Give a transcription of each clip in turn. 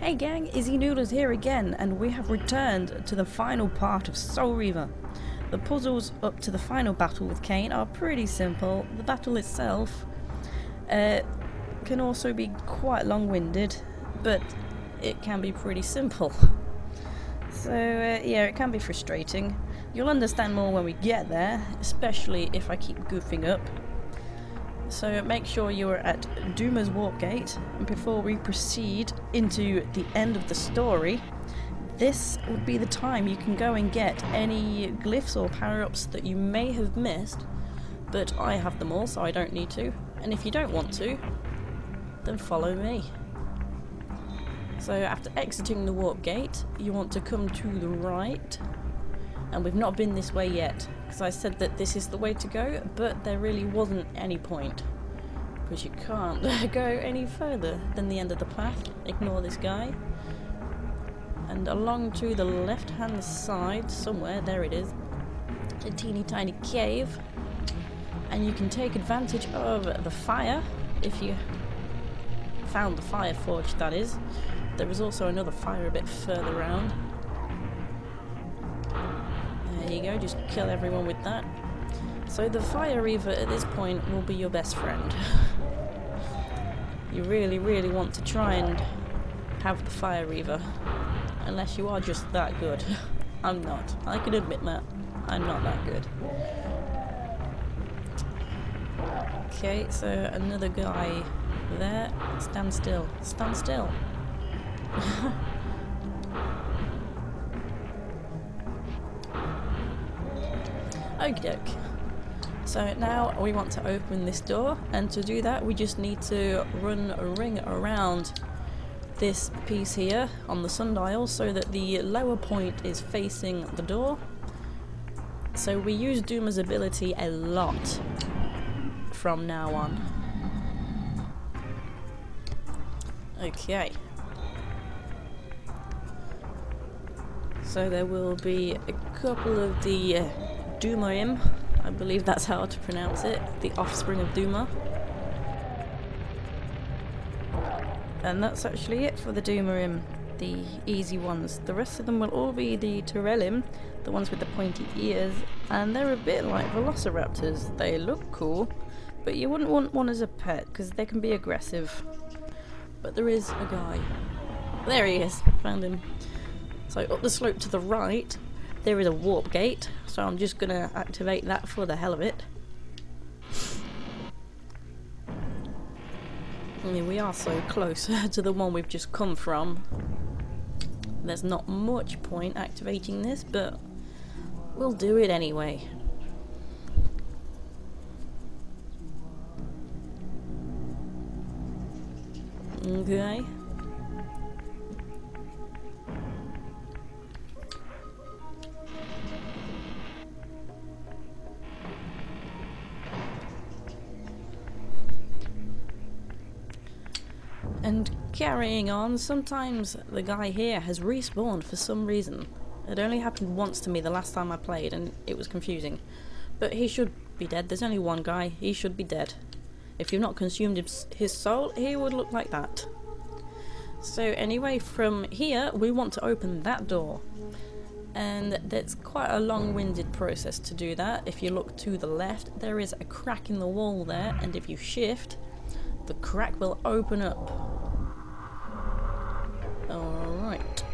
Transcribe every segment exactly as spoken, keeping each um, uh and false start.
Hey gang, Izzy Noodles here again, and we have returned to the final part of Soul Reaver. The puzzles up to the final battle with Kain are pretty simple. The battle itself uh, can also be quite long-winded, but it can be pretty simple. So uh, yeah, it can be frustrating. You'll understand more when we get there, especially if I keep goofing up. So make sure you're at Duma's Warp Gate before we proceed into the end of the story. This would be the time you can go and get any glyphs or power-ups that you may have missed, but I have them all so I don't need to. And if you don't want to, then follow me. So after exiting the Warp Gate, you want to come to the right. And we've not been this way yet, because I said that this is the way to go, but there really wasn't any point. Because you can't go any further than the end of the path. Ignore this guy. And along to the left-hand side, somewhere, there it is, a teeny tiny cave. And you can take advantage of the fire, if you found the fire forge, that is. There is also another fire a bit further around. There you go, just kill everyone with that. So the Fire Reaver at this point will be your best friend. You really, really want to try and have the Fire Reaver. Unless you are just that good. I'm not. I can admit that. I'm not that good. Okay, so another guy there. Stand still. Stand still. Okie doke. So now we want to open this door, and to do that we just need to run a ring around this piece here on the Sundial so that the lower point is facing the door. So we use Duma's ability a lot from now on. Okay. So there will be a couple of the uh, Dumaim, I believe that's how to pronounce it, the offspring of Duma. And that's actually it for the Dumaim, the easy ones. The rest of them will all be the Turelim, the ones with the pointy ears, and they're a bit like velociraptors. They look cool, but you wouldn't want one as a pet because they can be aggressive. But there is a guy. There he is, found him. So up the slope to the right, there is a warp gate, so I'm just going to activate that for the hell of it. I mean, we are so close to the one we've just come from. There's not much point activating this, but we'll do it anyway. Okay. And carrying on, sometimes the guy here has respawned for some reason. It only happened once to me the last time I played and it was confusing. But he should be dead. There's only one guy. He should be dead. If you've not consumed his soul, he would look like that. So anyway, from here we want to open that door. And that's quite a long-winded process to do that. If you look to the left, there is a crack in the wall there, and if you shift, the crack will open up. Alright.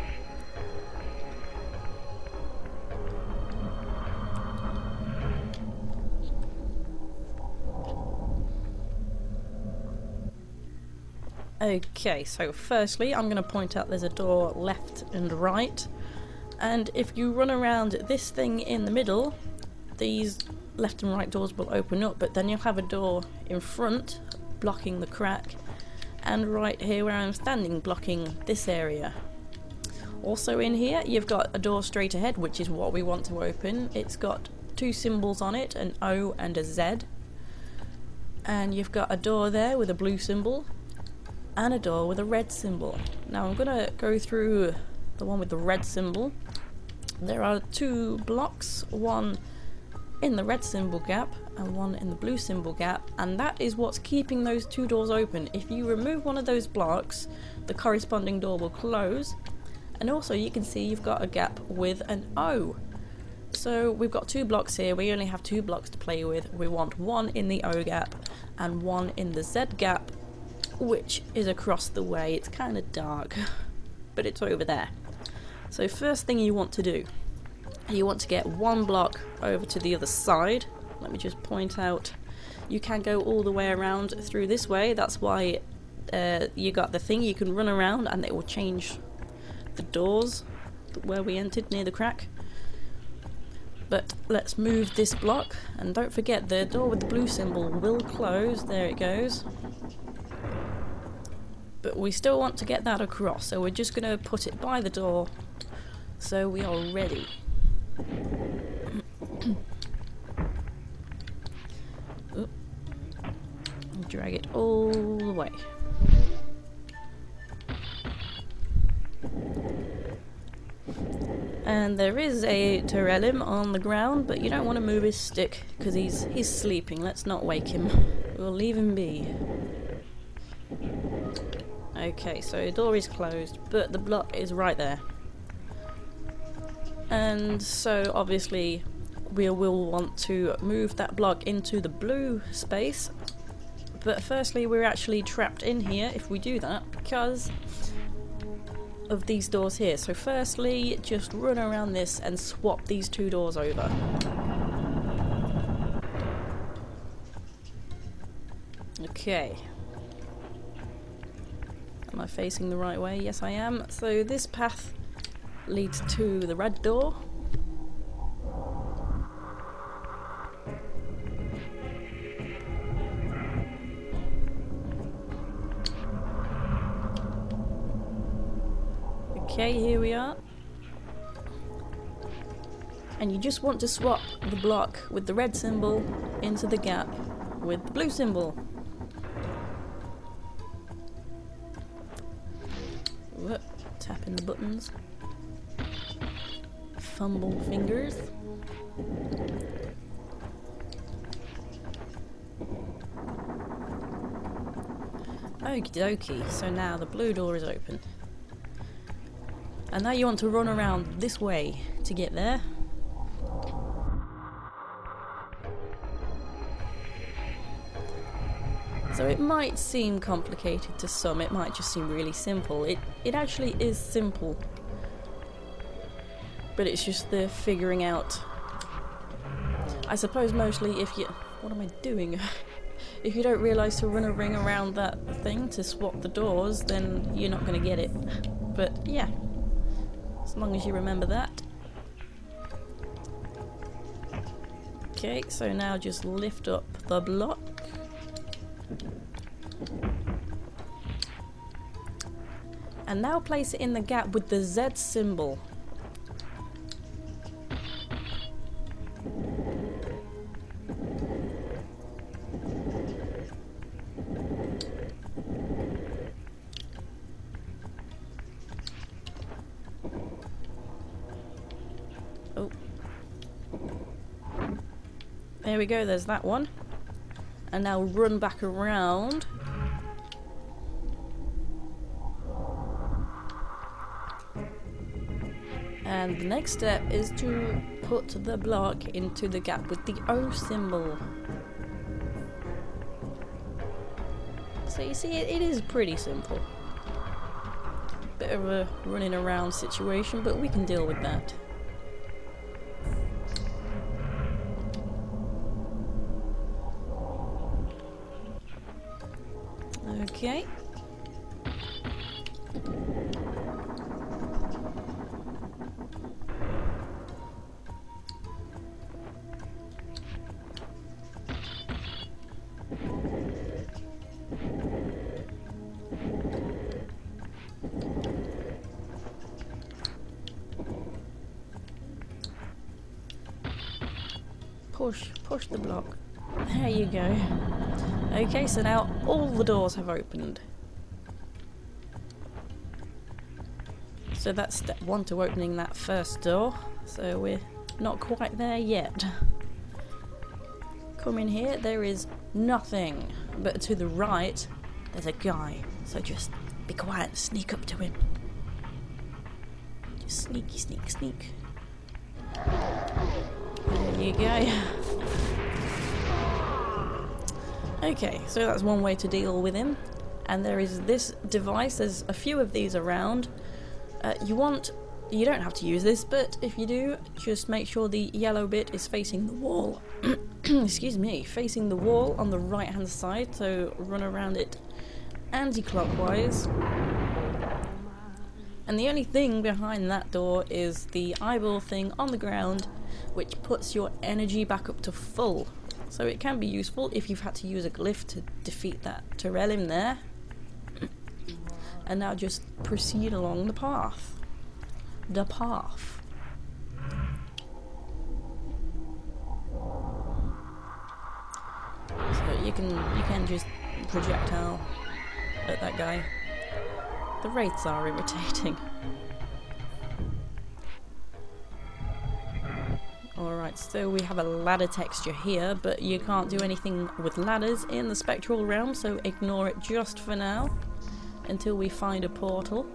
Okay, so firstly I'm going to point out there's a door left and right, and if you run around this thing in the middle, these left and right doors will open up, but then you'll have a door in front blocking the crack, and right here where I'm standing blocking this area. Also in here you've got a door straight ahead, which is what we want to open. It's got two symbols on it, an O and a Z, and you've got a door there with a blue symbol and a door with a red symbol. Now I'm gonna go through the one with the red symbol. There are two blocks, one in the red symbol gap and one in the blue symbol gap, and that is what's keeping those two doors open. If you remove one of those blocks, the corresponding door will close, and also you can see you've got a gap with an O. So we've got two blocks here, we only have two blocks to play with. We want one in the O gap and one in the Z gap, which is across the way. It's kind of dark, but it's over there. So first thing you want to do, you want to get one block over to the other side. Let me just point out, you can go all the way around through this way. That's why uh, you got the thing, you can run around and it will change the doors where we entered near the crack. But let's move this block, and don't forget the door with the blue symbol will close. There it goes. But we still want to get that across, so we're just going to put it by the door so we are ready. Oop. Drag it all the way. And there is a Turel on the ground, but you don't want to move his stick because he's he's sleeping. Let's not wake him. We'll leave him be. Okay, so the door is closed, but the block is right there. And so obviously we will want to move that block into the blue space. But firstly, we're actually trapped in here if we do that because of these doors here. So firstly, just run around this and swap these two doors over. Okay. Am I facing the right way? Yes, I am. So this path leads to the red door. Okay, here we are. And you just want to swap the block with the red symbol into the gap with the blue symbol. Whoop, tapping the buttons. Fumble fingers. Okie dokie, so now the blue door is open. And now you want to run around this way to get there. So it might seem complicated to some, it might just seem really simple. It, it actually is simple. But it's just the figuring out. I suppose mostly if you... What am I doing? If you don't realise to run a ring around that thing to swap the doors, then you're not going to get it. But yeah. As long as you remember that. Okay, so now just lift up the block. And now place it in the gap with the Z symbol. Oh. There we go, there's that one. And now run back around. And the next step is to put the block into the gap with the O symbol. So you see, it, it is pretty simple. Bit of a running around situation, but we can deal with that. Okay. Push, push the block. There you go. Okay, so now all the doors have opened. So that's step one to opening that first door. So we're not quite there yet. come in here, there is nothing. But to the right, there's a guy. So just be quiet and sneak up to him. Just sneaky, sneak, sneak. There you go. Okay, so that's one way to deal with him. And there is this device, there's a few of these around. Uh, you want, you don't have to use this, but if you do, just make sure the yellow bit is facing the wall. Excuse me, facing the wall on the right hand side, so run around it anti-clockwise. And the only thing behind that door is the eyeball thing on the ground, which puts your energy back up to full. So it can be useful if you've had to use a glyph to defeat that Turel in there. And now just proceed along the path. The path. So you can you can just projectile at that guy. The wraiths are irritating. Alright, so we have a ladder texture here, but you can't do anything with ladders in the spectral realm, so ignore it just for now, until we find a portal.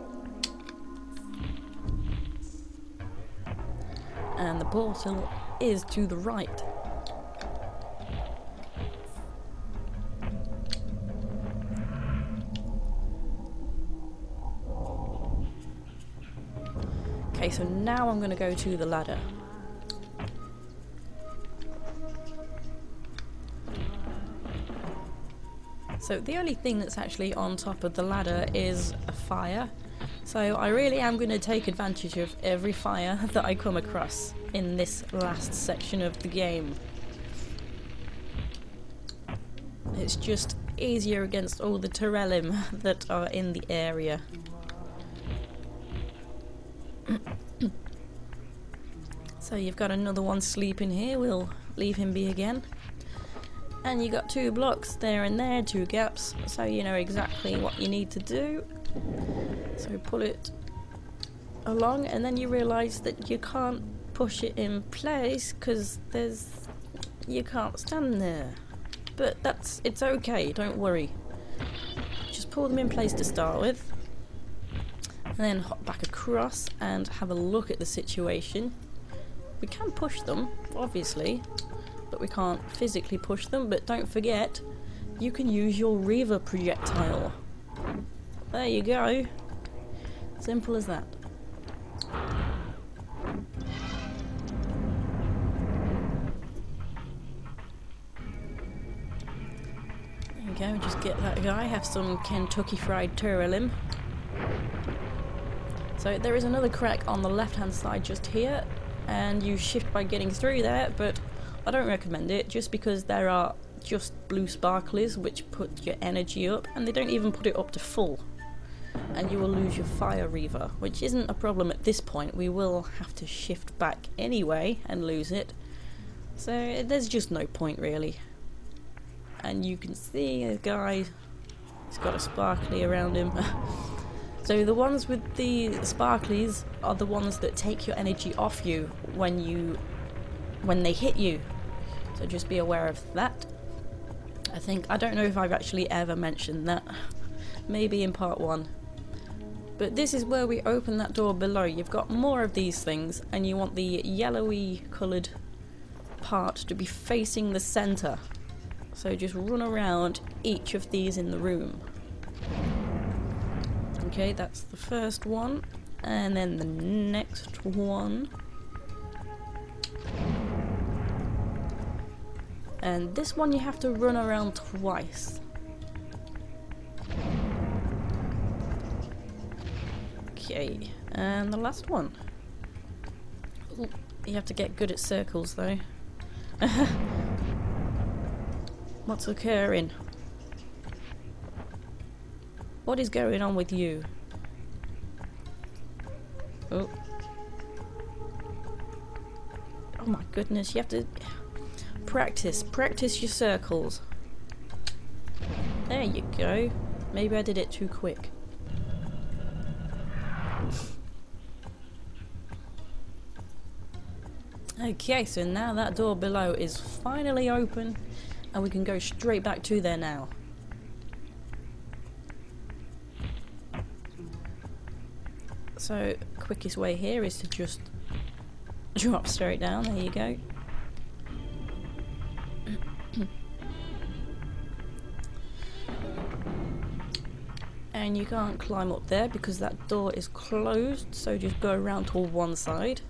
And the portal is to the right. Okay, so now I'm going to go to the ladder. So the only thing that's actually on top of the ladder is a fire. So I really am going to take advantage of every fire that I come across in this last section of the game. It's just easier against all the Turelim that are in the area. So you've got another one sleeping here, we'll leave him be again. And you got two blocks there and there, two gaps, so you know exactly what you need to do. So pull it along, and then you realise that you can't push it in place because there's you can't stand there. But that's it's okay, don't worry. Just pull them in place to start with, and then hop back across and have a look at the situation. We can push them, obviously, but we can't physically push them. But don't forget, you can use your Reaver projectile. There you go. Simple as that. There you go, just get that guy, have some Kentucky Fried Turelim. So there is another crack on the left hand side just here, and you shift by getting through there, but I don't recommend it just because there are just blue sparklers which put your energy up, and they don't even put it up to full. And you will lose your fire Reaver, which isn't a problem at this point. We will have to shift back anyway and lose it. So there's just no point really. And you can see a guy, he's got a sparkly around him. So the ones with the sparklies are the ones that take your energy off you when you when they hit you. So just be aware of that. I think, I don't know if I've actually ever mentioned that. Maybe in part one. But this is where we open that door below. You've got more of these things, and you want the yellowy coloured part to be facing the centre. So just run around each of these in the room. Okay, that's the first one, and then the next one. And this one you have to run around twice. Okay, and the last one. Ooh, you have to get good at circles though. What's occurring? What is going on with you? Oh. Oh my goodness, you have to practice, practice your circles. There you go. Maybe I did it too quick. Okay, so now that door below is finally open and we can go straight back to there now. So, quickest way here is to just drop straight down, there you go. And you can't climb up there because that door is closed, so just go around to one side.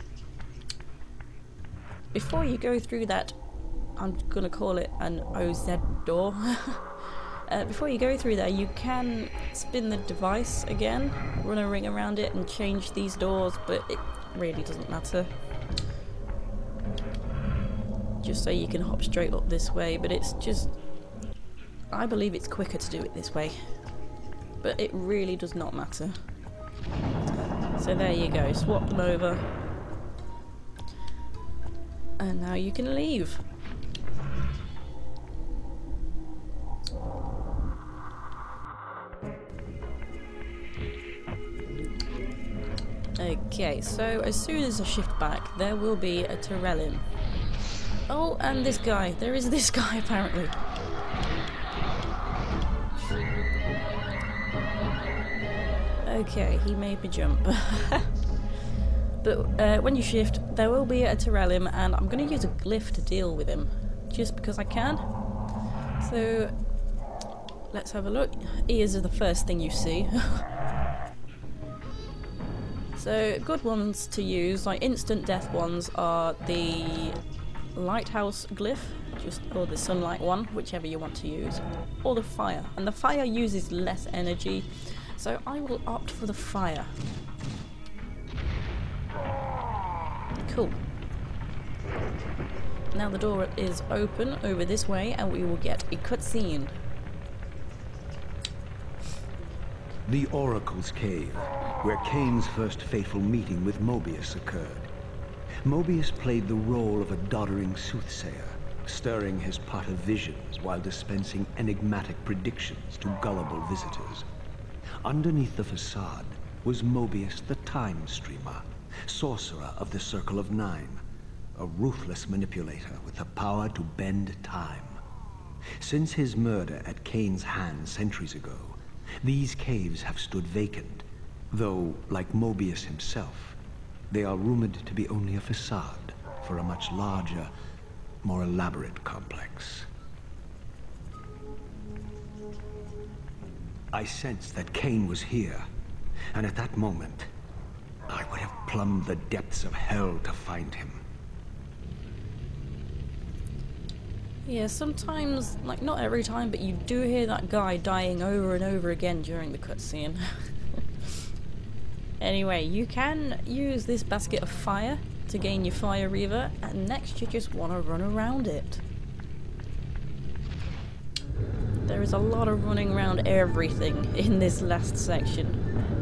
Before you go through that, I'm gonna call it an O Z door. uh, before you go through there, you can spin the device again, run a ring around it and change these doors, but it really doesn't matter. Just so you can hop straight up this way, but it's just... I believe it's quicker to do it this way. But it really does not matter. So there you go, swap them over. And now you can leave. Okay, so as soon as I shift back, there will be a Turel. Oh, and this guy. There is this guy apparently. Okay, he made me jump. But uh, when you shift, there will be a Turel, and I'm going to use a glyph to deal with him, just because I can. So, let's have a look. Ears are the first thing you see. So, good ones to use, like instant death ones, are the lighthouse glyph, just or the sunlight one, whichever you want to use, or the fire. And the fire uses less energy, so I will opt for the fire. Cool. Now the door is open over this way and we will get a cutscene. The Oracle's Cave, where Kain's first fateful meeting with Mobius occurred. Mobius played the role of a doddering soothsayer, stirring his pot of visions while dispensing enigmatic predictions to gullible visitors. Underneath the facade was Mobius the Time Streamer, sorcerer of the Circle of Nine, a ruthless manipulator with the power to bend time. Since his murder at Kain's hands centuries ago, these caves have stood vacant, though, like Mobius himself, they are rumored to be only a facade for a much larger, more elaborate complex. I sensed that Kain was here, and at that moment, I would have plumbed the depths of hell to find him. Yeah, sometimes, like not every time, but you do hear that guy dying over and over again during the cutscene. Anyway, you can use this basket of fire to gain your fire Reaver, and next you just want to run around it. There is a lot of running around everything in this last section.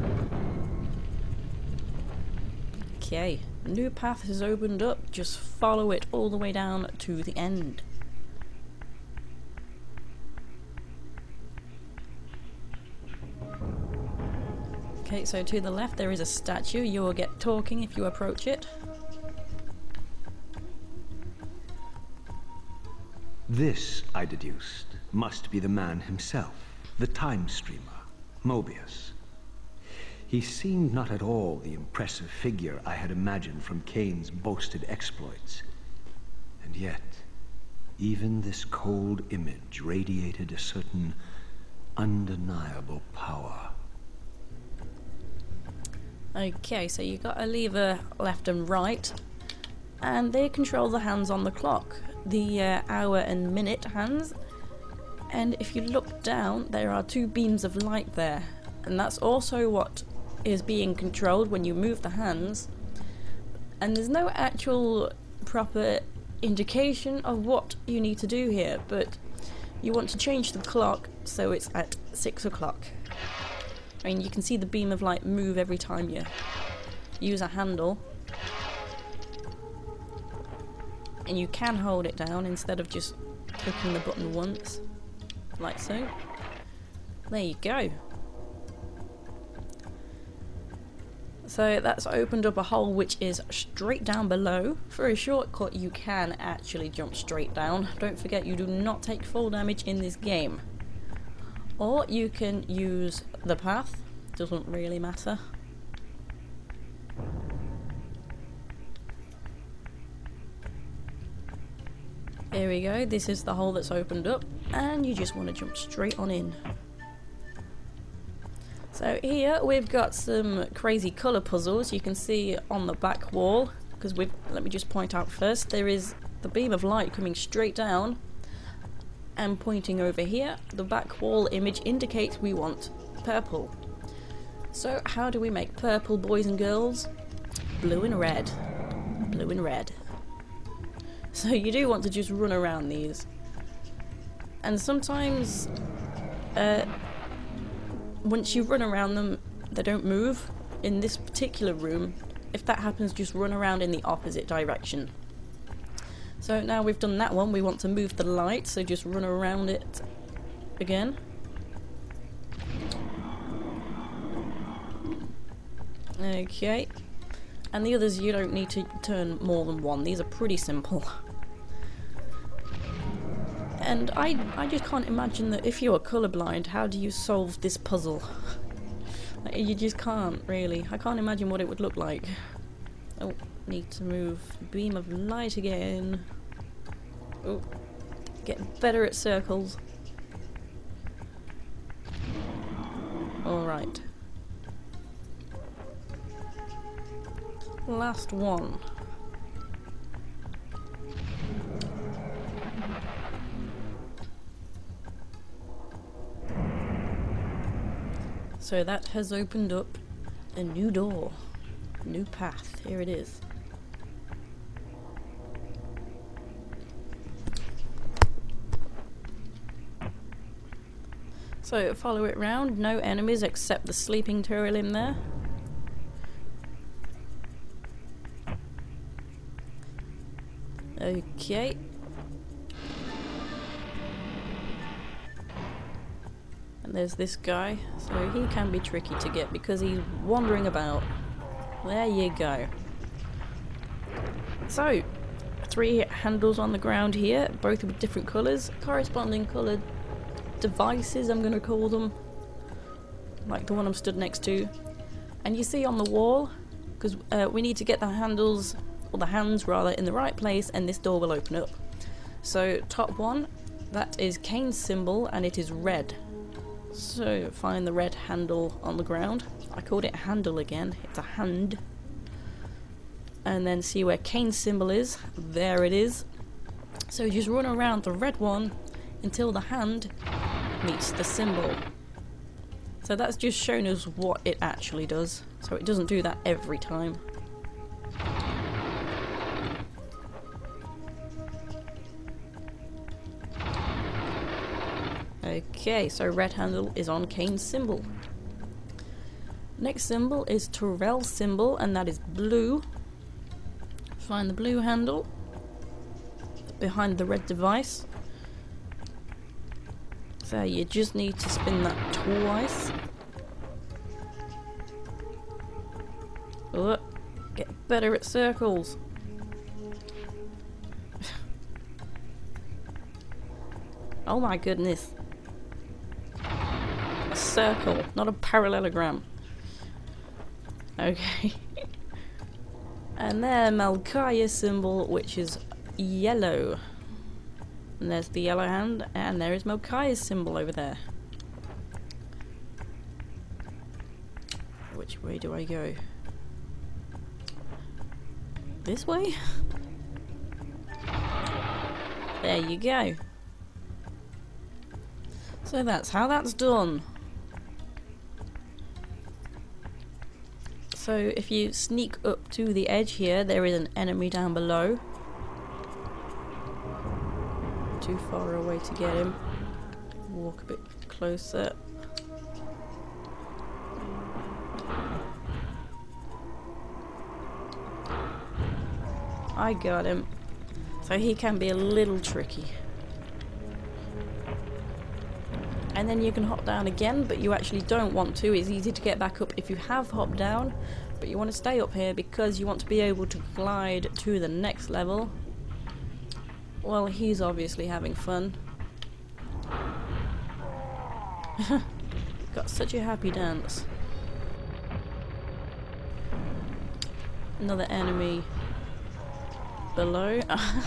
Okay, a new path has opened up, just follow it all the way down to the end. Okay, so to the left there is a statue. You will get talking if you approach it. This, I deduced, must be the man himself, the Time Streamer, Mobius. He seemed not at all the impressive figure I had imagined from Kain's boasted exploits. And yet, even this cold image radiated a certain undeniable power. Okay, so you got a lever left and right, and they control the hands on the clock, the uh, hour and minute hands. And if you look down, there are two beams of light there, and that's also what is being controlled when you move the hands. And there's no actual proper indication of what you need to do here, but you want to change the clock so it's at six o'clock. I mean, you can see the beam of light move every time you use a handle. And you can hold it down instead of just clicking the button once, like so. There you go. So that's opened up a hole which is straight down below. For a shortcut you can actually jump straight down. Don't forget you do not take full damage in this game. Or you can use the path, doesn't really matter. Here we go, this is the hole that's opened up and you just want to jump straight on in. So here we've got some crazy colour puzzles you can see on the back wall, because we've, let me just point out first, there is the beam of light coming straight down and pointing over here. The back wall image indicates we want purple. So how do we make purple, boys and girls? Blue and red. Blue and red. So you do want to just run around these. And sometimes uh, once you run around them, they don't move. In this particular room, if that happens, just run around in the opposite direction. So now we've done that one, we want to move the light, so just run around it again. Okay. And the others you don't need to turn more than one, these are pretty simple. And I, I just can't imagine that if you're colourblind, how do you solve this puzzle? Like, you just can't, really. I can't imagine what it would look like. Oh, need to move beam of light again. Oh, get better at circles. Alright. Last one. So that has opened up a new door, new path. Here it is. So follow it round, no enemies except the sleeping Turel in there. Okay. And there's this guy, so he can be tricky to get because he's wandering about. There you go. So, three handles on the ground here, both with different colours, corresponding coloured devices, I'm going to call them, like the one I'm stood next to. And you see on the wall, because uh, we need to get the handles, or the hands rather, in the right place, and this door will open up. So, top one, that is Kain's symbol, and it is red. So find the red handle on the ground. I called it a handle again, it's a hand. And then see where Kain's symbol is. There it is. So just run around the red one until the hand meets the symbol. So that's just shown us what it actually does. So it doesn't do that every time. Okay, so red handle is on Kain's symbol. Next symbol is Turel's symbol, and that is blue. Find the blue handle behind the red device. So you just need to spin that twice. Oh, get better at circles. Oh my goodness. Circle, not a parallelogram. Okay. And then Malkaya's symbol, which is yellow. And there's the yellow hand, and there is Malkaya's symbol over there. Which way do I go? This way? There you go. So that's how that's done. So if you sneak up to the edge here, there is an enemy down below. Too far away to get him. Walk a bit closer. I got him. So he can be a little tricky. And then you can hop down again, but you actually don't want to. It's easy to get back up if you have hopped down, but but you want to stay up here because you want to be able to glide to the next level. Well, he's obviously having fun. Got such a happy dance. Another enemy below.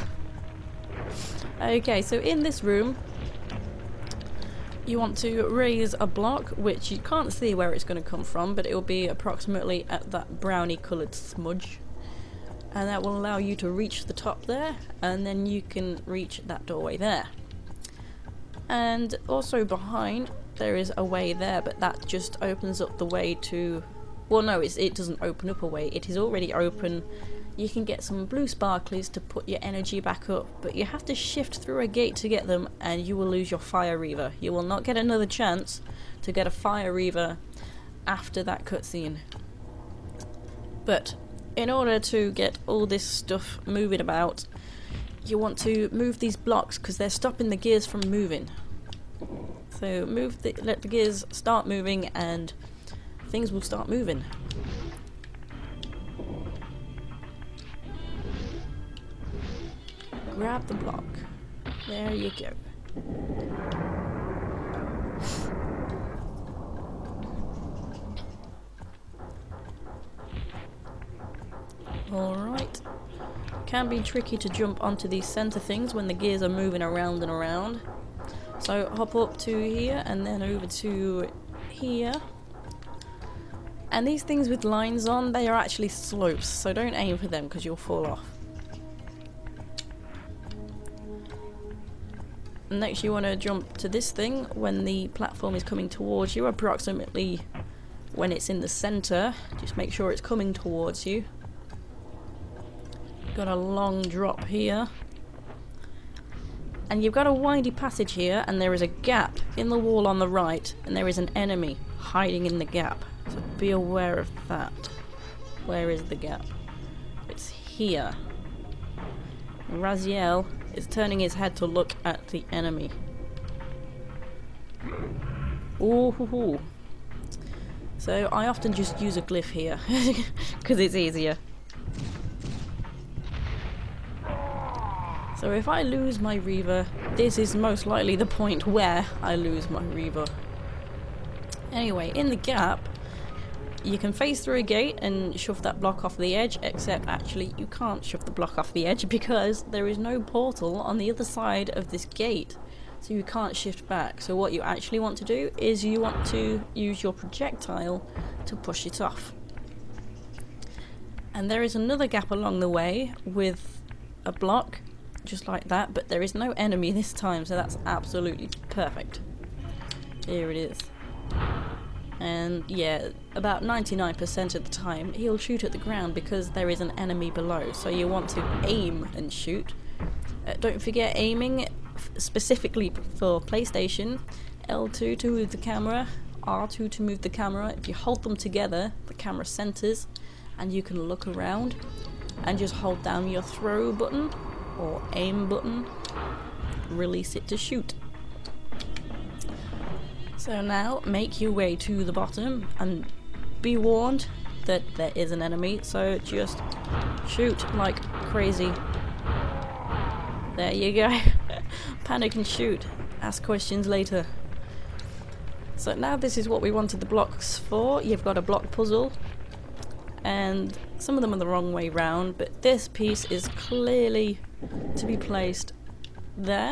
Okay, so in this room you want to raise a block, which you can't see where it's going to come from, but it will be approximately at that brownie coloured smudge, and that will allow you to reach the top there, and then you can reach that doorway there. And also behind there is a way there, but that just opens up the way to, well no, it's, it doesn't open up a way, it is already open. You can get some blue sparklies to put your energy back up, but you have to shift through a gate to get them, and you will lose your Fire Reaver. You will not get another chance to get a Fire Reaver after that cutscene. But in order to get all this stuff moving about, you want to move these blocks because they're stopping the gears from moving. So move the, let the gears start moving and things will start moving. Grab the block. There you go. Alright. Can be tricky to jump onto these center things when the gears are moving around and around. So hop up to here and then over to here. And these things with lines on, they are actually slopes, so don't aim for them because you'll fall off. Next you want to jump to this thing when the platform is coming towards you, approximately when it's in the center. Just make sure it's coming towards you. Got a long drop here. And you've got a windy passage here, and there is a gap in the wall on the right, and there is an enemy hiding in the gap. So be aware of that. Where is the gap? It's here. Raziel is turning his head to look at the enemy. Ooh hoo hoo. So I often just use a glyph here because it's easier. So if I lose my Reaver, this is most likely the point where I lose my Reaver. Anyway, in the gap, you can phase through a gate and shove that block off the edge, except actually you can't shove the block off the edge because there is no portal on the other side of this gate, so you can't shift back. So what you actually want to do is you want to use your projectile to push it off. And there is another gap along the way with a block just like that, but there is no enemy this time, so that's absolutely perfect. Here it is. And yeah, about ninety-nine percent of the time he'll shoot at the ground because there is an enemy below, so you want to aim and shoot. Uh, don't forget aiming, f specifically for PlayStation. L two to move the camera, R two to move the camera. If you hold them together, the camera centers and you can look around, and just hold down your throw button or aim button, release it to shoot. So now make your way to the bottom and be warned that there is an enemy, so just shoot like crazy. There you go. Panic and shoot. Ask questions later. So now this is what we wanted the blocks for. You've got a block puzzle, and some of them are the wrong way round, but this piece is clearly to be placed there.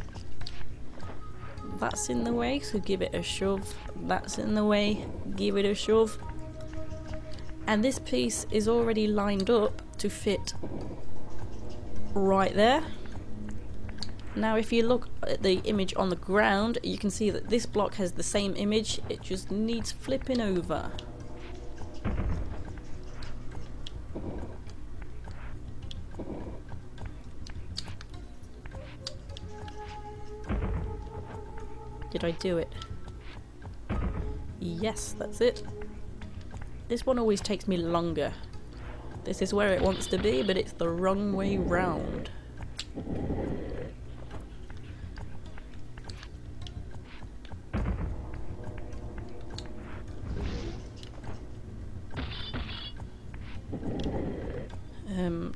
That's in the way, so give it a shove. That's in the way, give it a shove. And this piece is already lined up to fit right there. Now if you look at the image on the ground, you can see that this block has the same image, it just needs flipping over. Did I do it? Yes, that's it. This one always takes me longer. This is where it wants to be, but it's the wrong way round.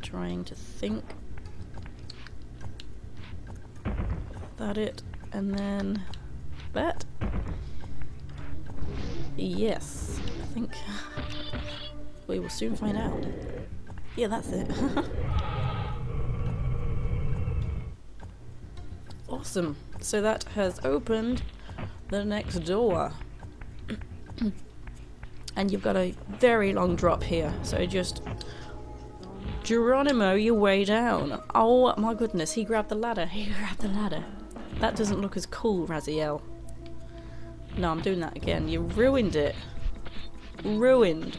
trying to think. That it, and then that. Yes, I think we will soon find out. Yeah, that's it. Awesome. So that has opened the next door. And you've got a very long drop here, so just Geronimo your way down. Oh my goodness, he grabbed the ladder, he grabbed the ladder. That doesn't look as cool, Raziel. No, I'm doing that again. You ruined it. Ruined.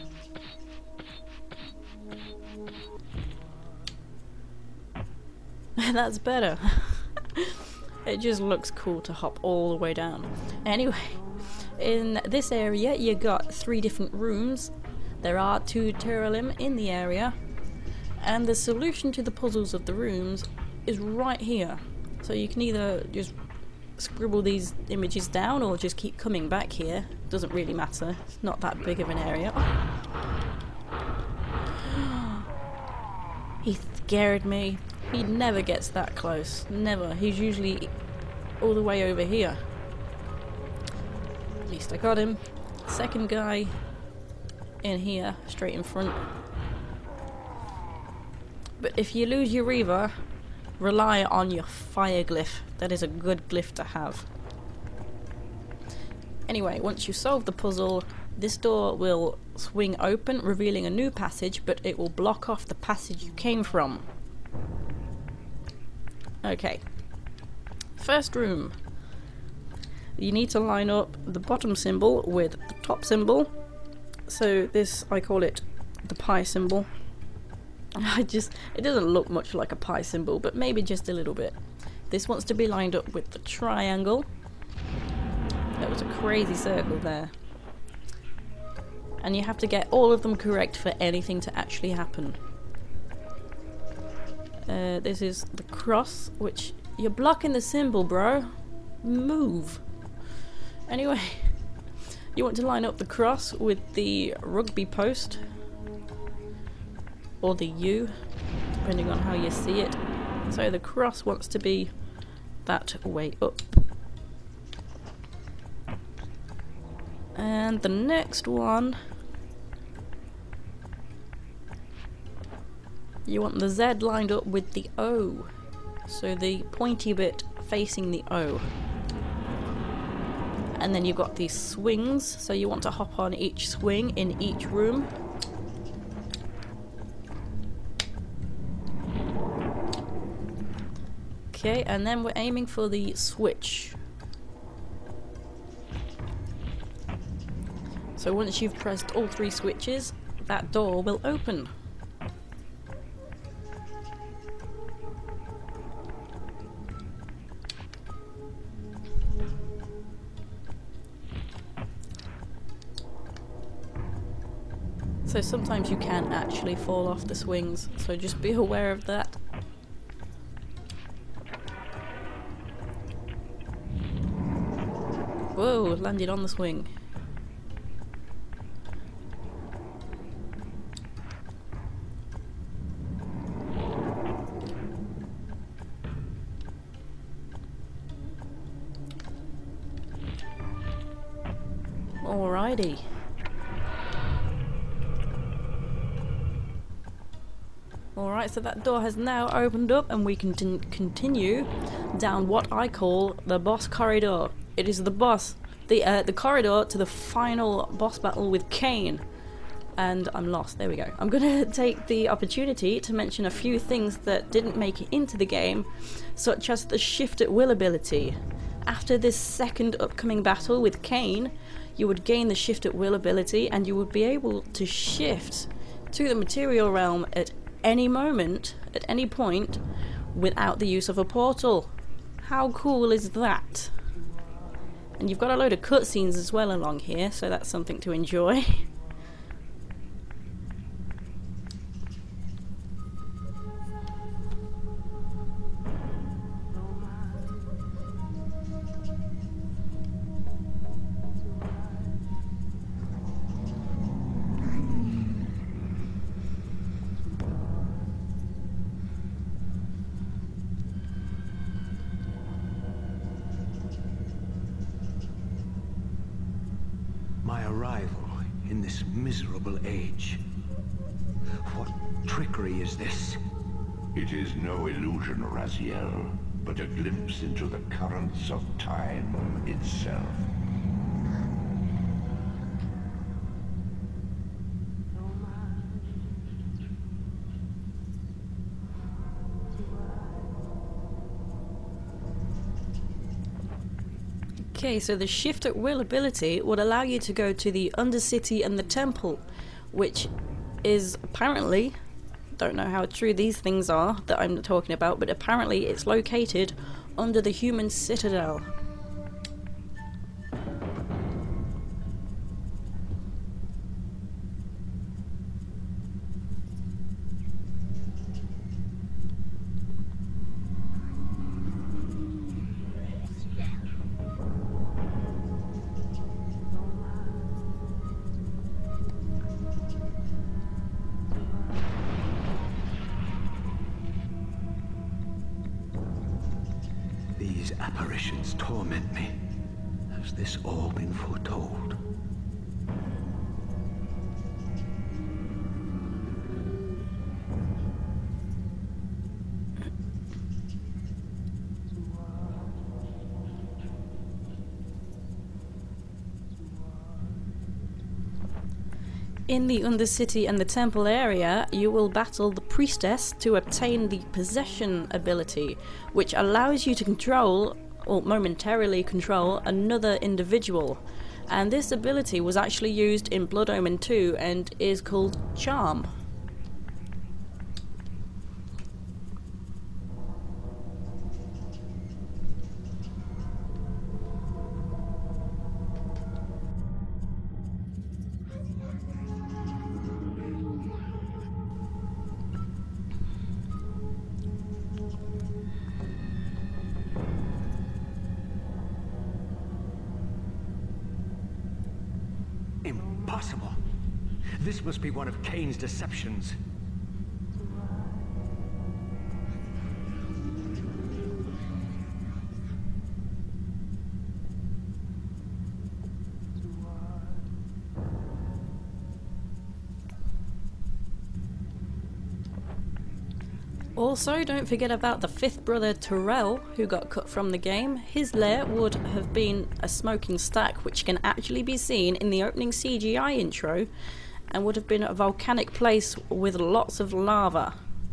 That's better. It just looks cool to hop all the way down. Anyway, in this area you got three different rooms. There are two Turel in the area, and the solution to the puzzles of the rooms is right here. So you can either just scribble these images down or just keep coming back here. Doesn't really matter. It's not that big of an area. He scared me. He never gets that close. Never. He's usually all the way over here. At least I got him. Second guy in here, straight in front. But if you lose your Reaver, rely on your fire glyph. That is a good glyph to have. Anyway, once you solve the puzzle, this door will swing open, revealing a new passage, but it will block off the passage you came from. Okay. First room. You need to line up the bottom symbol with the top symbol. So this, I call it the pi symbol. I just, it doesn't look much like a pi symbol, but maybe just a little bit. This wants to be lined up with the triangle. That was a crazy circle there. And you have to get all of them correct for anything to actually happen. Uh, this is the cross, which you're blocking the symbol, bro. Move. Anyway, you want to line up the cross with the rugby post. Or the U, depending on how you see it. So the cross wants to be that way up. And the next one, you want the Z lined up with the O. So the pointy bit facing the O. And then you've got these swings, so you want to hop on each swing in each room. Okay, and then we're aiming for the switch. So once you've pressed all three switches, that door will open. So sometimes you can actually fall off the swings, so just be aware of that. Whoa, landed on the swing. Alrighty. Alright, so that door has now opened up and we can continue down what I call the boss corridor. It is the boss, the uh, the corridor to the final boss battle with Kain. And I'm lost, there we go. I'm gonna take the opportunity to mention a few things that didn't make it into the game, such as the shift at will ability. After this second upcoming battle with Kain, you would gain the shift at will ability and you would be able to shift to the material realm at any moment, at any point, without the use of a portal. How cool is that? And you've got a load of cutscenes as well along here, so that's something to enjoy. My arrival in this miserable age. What trickery is this? It is no illusion, Raziel, but a glimpse into the currents of time itself. Okay, so the shift at will ability would allow you to go to the Undercity and the Temple, which is apparently, don't know how true these things are that I'm talking about, but apparently it's located under the human citadel. These apparitions torment me. Has this all been foretold? In the Undercity and the Temple area, you will battle the Priestess to obtain the Possession ability, which allows you to control, or momentarily control, another individual. And this ability was actually used in Blood Omen two and is called Charm. Impossible. This must be one of Kain's deceptions. Also, don't forget about the fifth brother Turel, who got cut from the game. His lair would have been a smoking stack, which can actually be seen in the opening C G I intro, and would have been a volcanic place with lots of lava.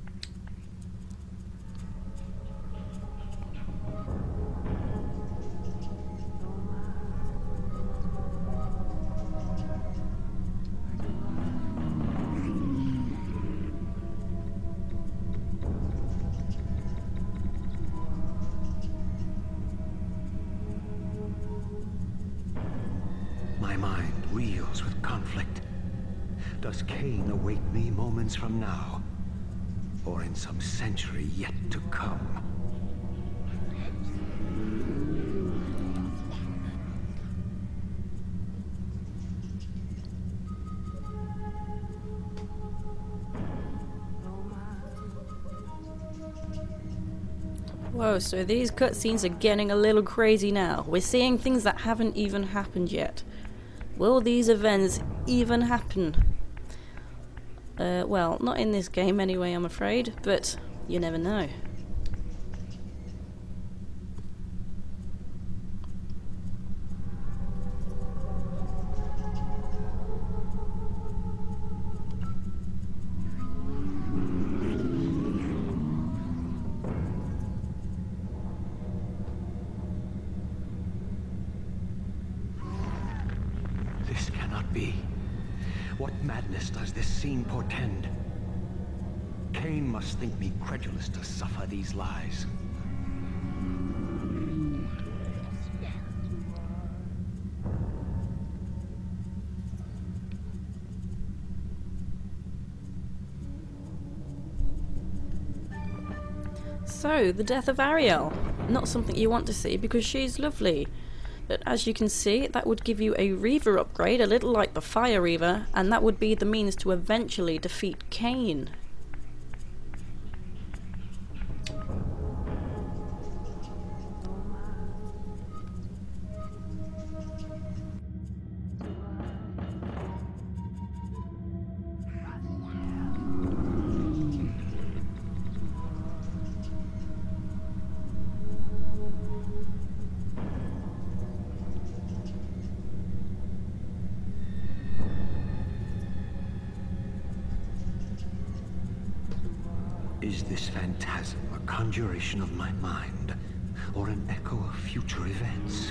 My mind reels with conflict. Does Kain await me moments from now? Or in some century yet to come? Whoa, so these cutscenes are getting a little crazy now. We're seeing things that haven't even happened yet. Will these events even happen? Uh, well, not in this game anyway, I'm afraid, but you never know. This cannot be. What madness does this scene portend? Kain must think me credulous to suffer these lies. So, the death of Ariel. Not something you want to see because she's lovely. But as you can see, that would give you a Reaver upgrade, a little like the Fire Reaver, and that would be the means to eventually defeat Kain. Is this phantasm a conjuration of my mind, or an echo of future events?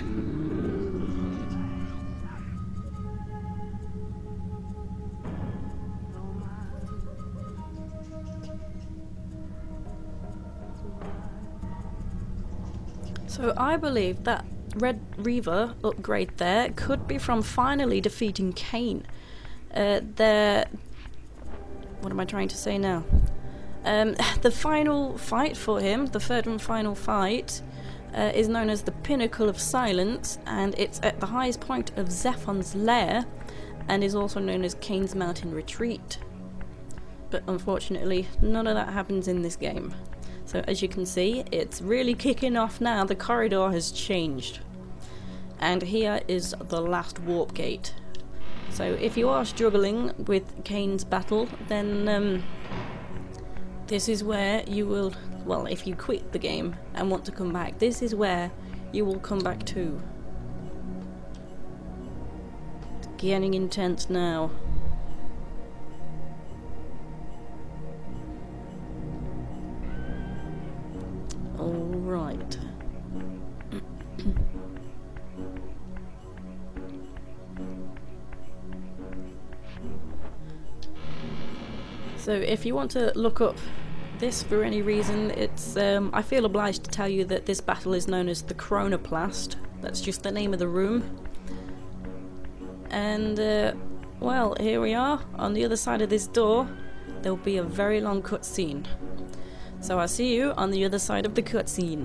So I believe that Red Reaver upgrade there could be from finally defeating Kain. Uh, the... What am I trying to say now? Um, the final fight for him, the third and final fight, uh, is known as the Pinnacle of Silence, and it's at the highest point of Zephon's Lair, and is also known as Kain's Mountain Retreat. But unfortunately, none of that happens in this game. So as you can see, it's really kicking off now. The corridor has changed. And here is the last warp gate. So if you are struggling with Kain's battle, then um, this is where you will, well, if you quit the game and want to come back, this is where you will come back to. It's getting intense now. Alright. So if you want to look up this for any reason, it's um, I feel obliged to tell you that this battle is known as the Chronoplast. That's just the name of the room. And uh, well, here we are. On the other side of this door, there'll be a very long cutscene. So I'll see you on the other side of the cutscene.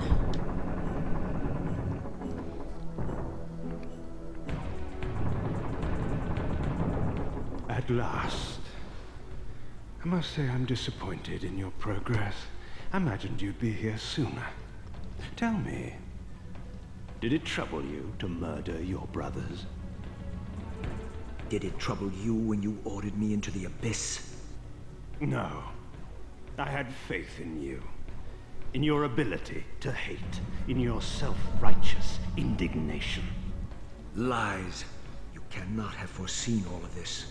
At last. I must say I'm disappointed in your progress. I imagined you'd be here sooner. Tell me, did it trouble you to murder your brothers? Did it trouble you when you ordered me into the abyss? No. I had faith in you. In your ability to hate. In your self-righteous indignation. Lies. You cannot have foreseen all of this.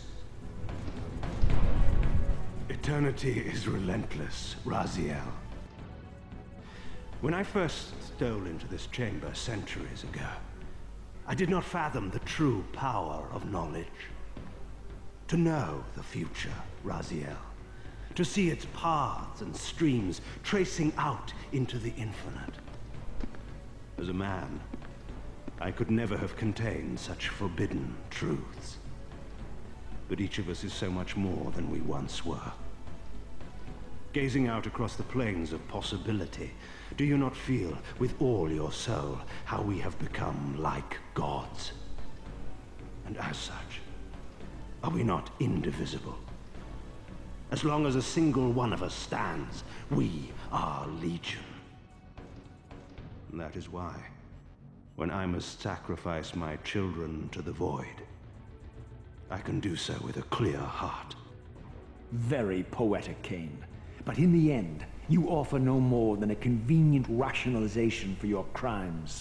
Eternity is relentless, Raziel. When I first stole into this chamber centuries ago, I did not fathom the true power of knowledge. To know the future, Raziel. To see its paths and streams tracing out into the infinite. As a man, I could never have contained such forbidden truths. But each of us is so much more than we once were. Gazing out across the plains of possibility, do you not feel with all your soul how we have become like gods? And as such, are we not indivisible? As long as a single one of us stands, we are legion. And that is why, when I must sacrifice my children to the void, I can do so with a clear heart. Very poetic, Kain. But in the end, you offer no more than a convenient rationalization for your crimes.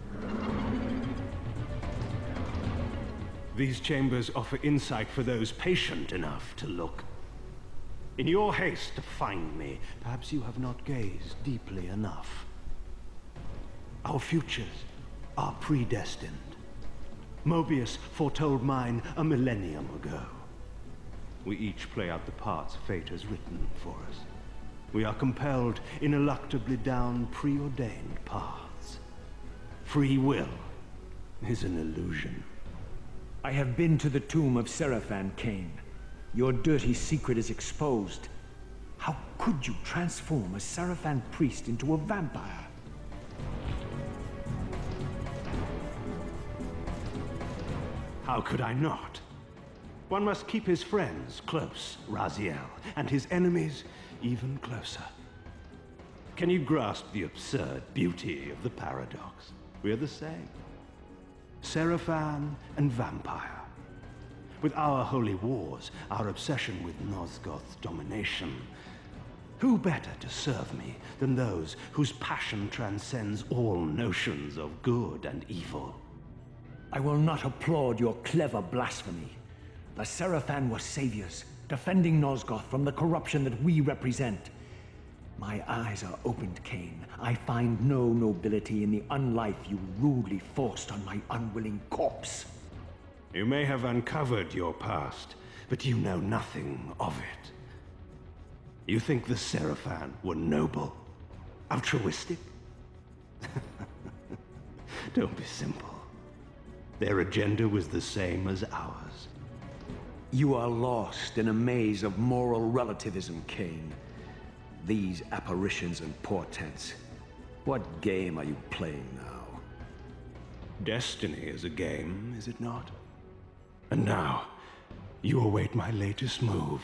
These chambers offer insight for those patient enough to look. In your haste to find me, perhaps you have not gazed deeply enough. Our futures are predestined. Mobius foretold mine a millennium ago. We each play out the parts fate has written for us. We are compelled ineluctably down preordained paths. Free will is an illusion. I have been to the tomb of Zephon, Kain. Your dirty secret is exposed. How could you transform a Zephon priest into a vampire? How could I not? One must keep his friends close, Raziel, and his enemies even closer. Can you grasp the absurd beauty of the paradox? We're the same. Zephon and vampire. With our holy wars, our obsession with Nosgoth's domination, who better to serve me than those whose passion transcends all notions of good and evil? I will not applaud your clever blasphemy. The Zephon were saviors, defending Nosgoth from the corruption that we represent. My eyes are opened, Kain. I find no nobility in the unlife you rudely forced on my unwilling corpse. You may have uncovered your past, but you know nothing of it. You think the Zephon were noble, altruistic? Don't be simple. Their agenda was the same as ours. You are lost in a maze of moral relativism, Kain. These apparitions and portents. What game are you playing now? Destiny is a game, is it not? And now, you await my latest move.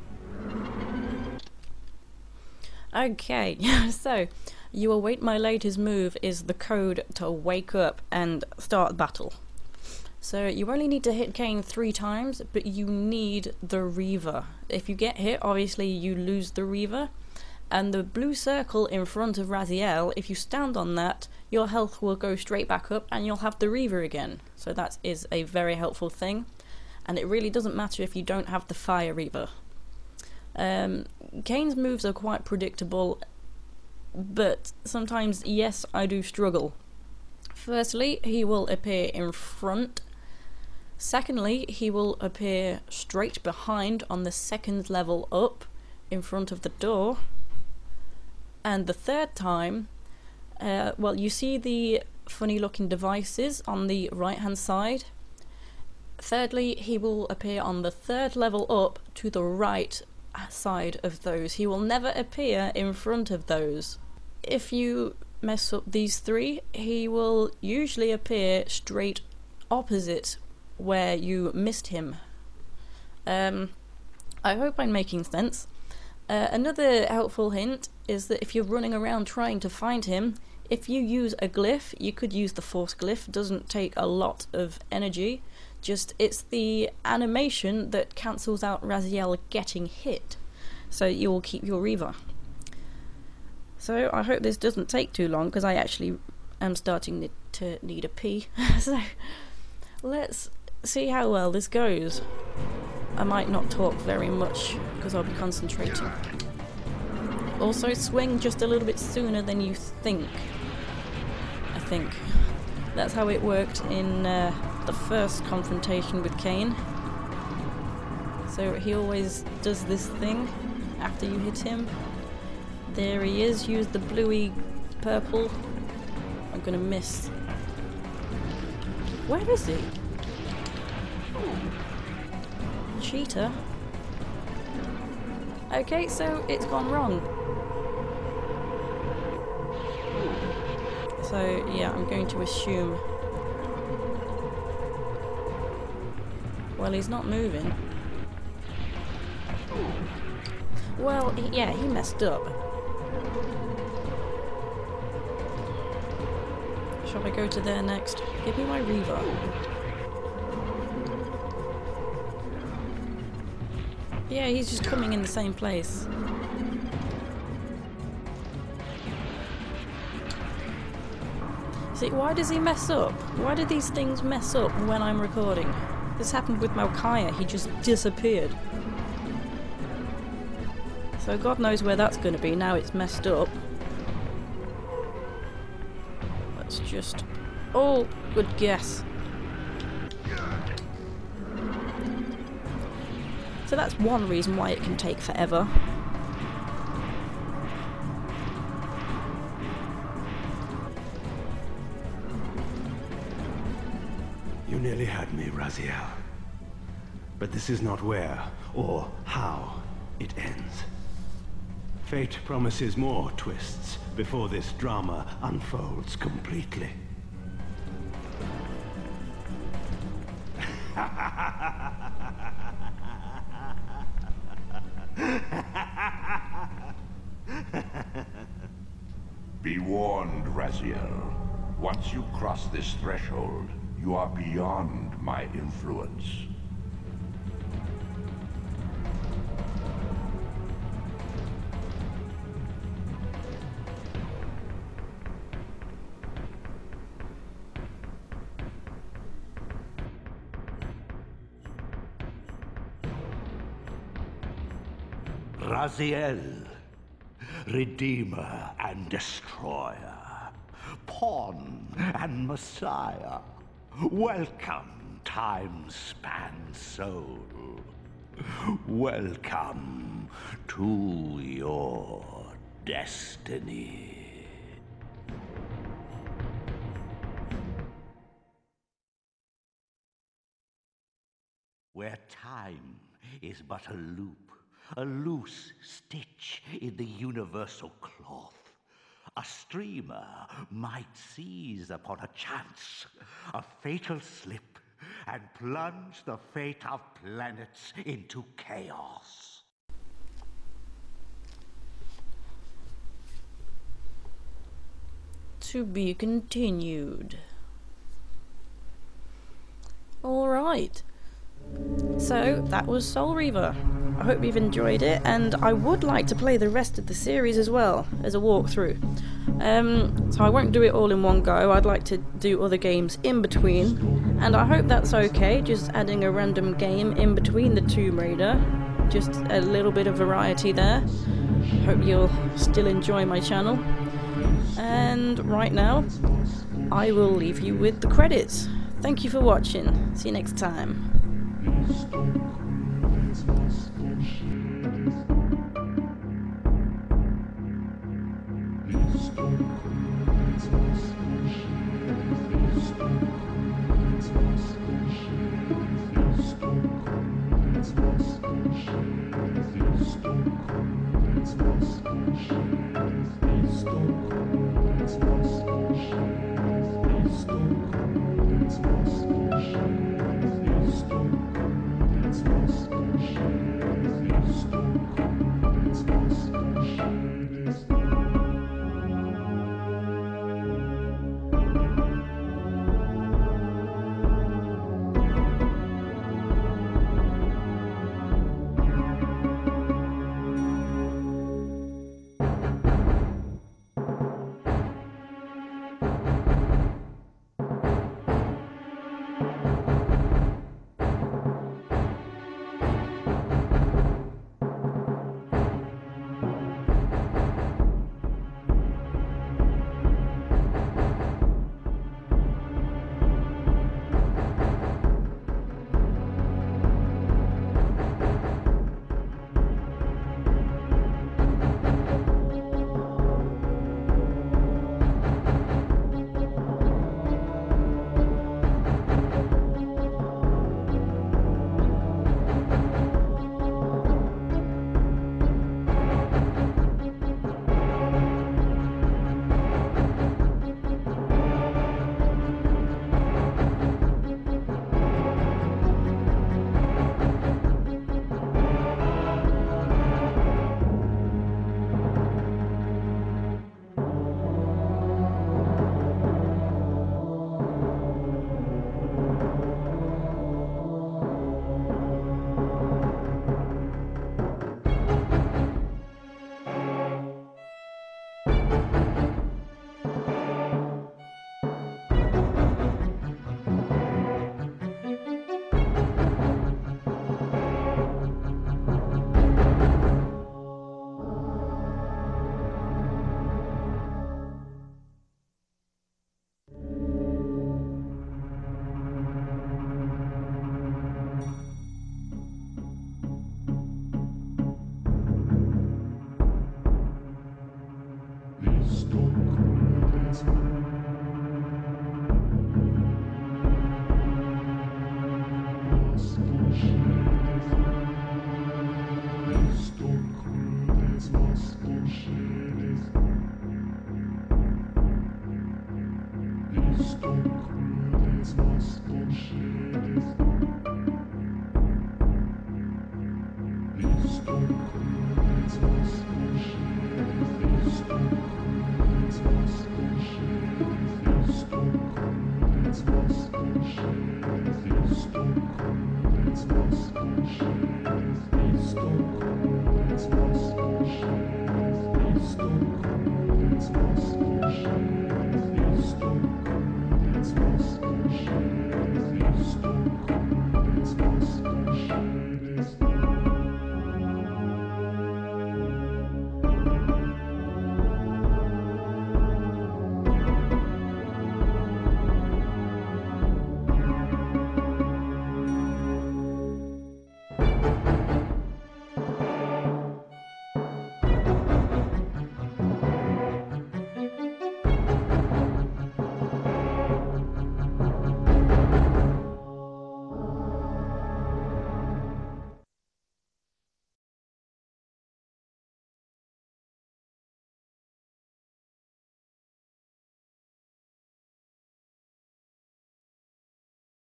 Okay, so you await my latest move is the code to wake up and start the battle. So you only need to hit Kain three times, but you need the Reaver. If you get hit, obviously you lose the Reaver. And the blue circle in front of Raziel, if you stand on that, your health will go straight back up and you'll have the Reaver again. So that is a very helpful thing. And it really doesn't matter if you don't have the Fire Reaver. Um, Kain's moves are quite predictable, but sometimes, yes, I do struggle. Firstly, he will appear in front. Secondly, he will appear straight behind on the second level up in front of the door. And the third time, uh, well, you see the funny looking devices on the right hand side. Thirdly, he will appear on the third level up to the right side of those. He will never appear in front of those. If you mess up these three, he will usually appear straight opposite where you missed him. Um, I hope I'm making sense. Uh, another helpful hint is that if you're running around trying to find him, if you use a glyph, you could use the force glyph. It doesn't take a lot of energy, just it's the animation that cancels out Raziel getting hit, so you will keep your Reaver. So I hope this doesn't take too long, because I actually am starting to need a pee. So let's see how well this goes. I might not talk very much because I'll be concentrating. Also, swing just a little bit sooner than you think. I think. That's how it worked in uh, the first confrontation with Kain. So he always does this thing after you hit him. There he is, use the bluey purple. I'm gonna miss. Where is he? Cheater. Okay, so it's gone wrong. So yeah, I'm going to assume. Well, he's not moving. Well, he, yeah, he messed up. Shall I go to there next? Give me my Reaver. Yeah, he's just coming in the same place. See, why does he mess up? Why do these things mess up when I'm recording? This happened with Malkaya, he just disappeared. So God knows where that's going to be, now it's messed up. Let's just... Oh, good guess. So that's one reason why it can take forever. You nearly had me, Raziel. But this is not where or how it ends. Fate promises more twists before this drama unfolds completely. Be warned, Raziel. Once you cross this threshold, you are beyond my influence. Raziel. Redeemer and Destroyer, Pawn and Messiah. Welcome, time-span soul. Welcome to your destiny. Where time is but a loop, a loose stitch in the universal cloth, a streamer might seize upon a chance, a fatal slip, and plunge the fate of planets into chaos. To be continued. Alright. So, that was Soul Reaver. I hope you've enjoyed it, and I would like to play the rest of the series as well, as a walkthrough. Um, so I won't do it all in one go, I'd like to do other games in between, and I hope that's okay, just adding a random game in between the Tomb Raider. Just a little bit of variety there. Hope you'll still enjoy my channel. And right now, I will leave you with the credits. Thank you for watching. See you next time.